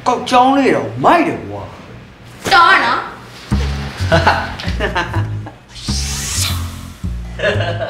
ကောက်ချောင်းလေးတော့မိုက်တယ်ကွာတော်နော်